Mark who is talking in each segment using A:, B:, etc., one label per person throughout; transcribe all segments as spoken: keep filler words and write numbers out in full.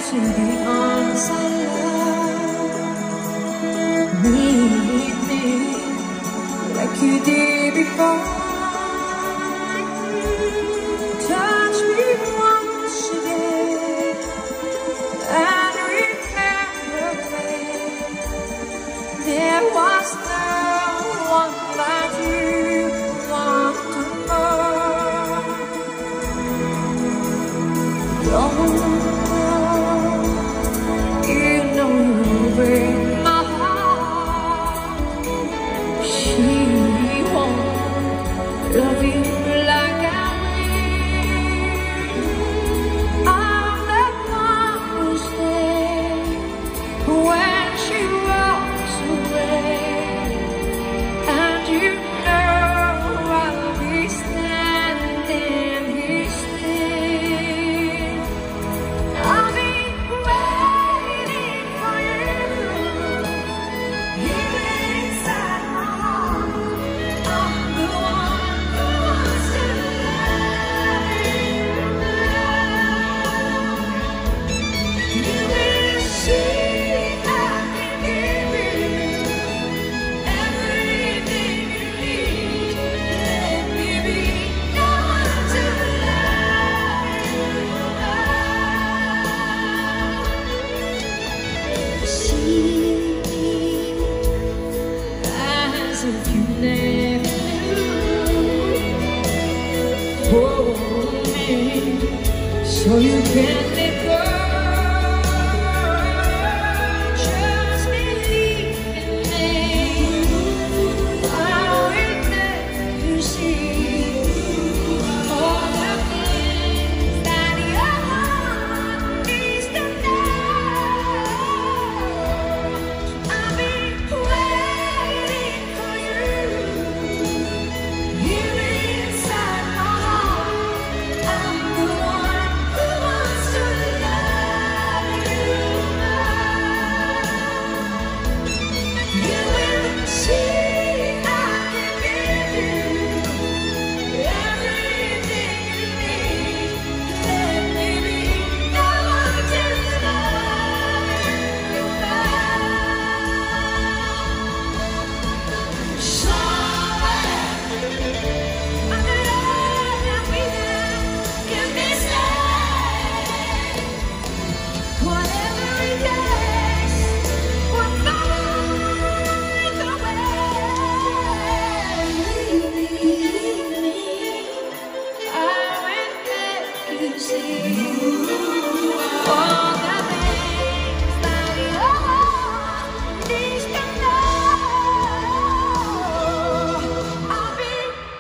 A: to be honest, I love me, me like you did before. Touch me once again and remember when there was no one like you. Want to know, you know you break my heart. She won't love you like I will. I'm the one who's there when she walks away, and you know I'll be standing here still. I'll be waiting for you here inside my heart. I'm the one who wants to love you. You will see I can give you everything you need. Let me be the one to love you. See as if you never knew. Hold me so you can let go. Just believe in me. I will let you see all the things that your heart needs to know. I'll be waiting for you here inside my heart. I'm the one who wants to love you. You will see I can give you everything you need. Let me be the one to love you now. Somewhere under that we can be saved. Whatever it takes, we'll find a way. Leave me, I will let you see all the things that your heart needs to know. I'll be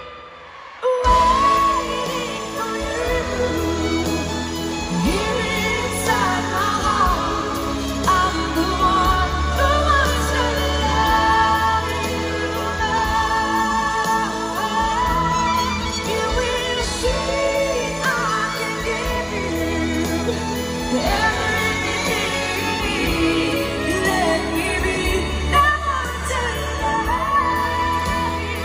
A: waiting for you here inside my heart. I'm the one who wants to love you now. You will see I can give you everything you need. Let me be the one to love you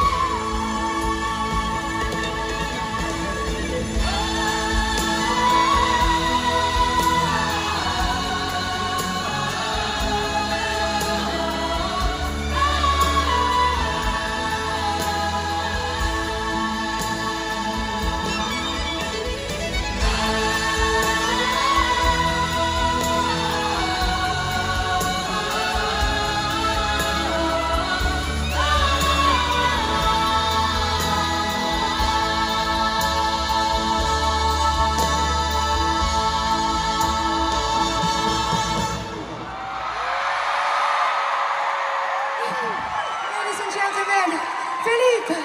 A: Ladies and gentlemen, Philippe.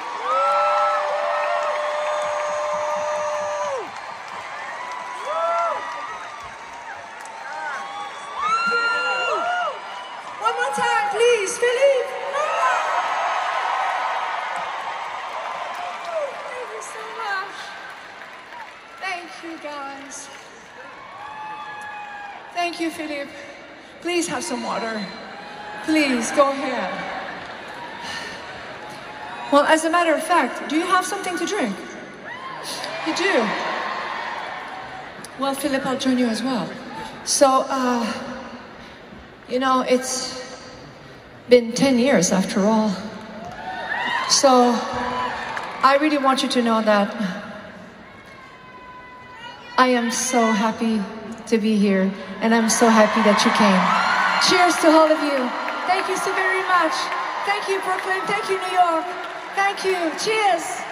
A: One more time, please, Philippe. Thank you so much. Thank you, guys. Thank you, Philippe. Please have some water. Please, go ahead. Well, as a matter of fact, do you have something to drink? You do? Well, Philippe, I'll join you as well.
B: So, uh, you know, it's been ten years after all. So, I really want you to know that I am so happy to be here, and I'm so happy that you came. Cheers to all of you. Thank you so very much. Thank you, Brooklyn. Thank you, New York. Thank you. Cheers.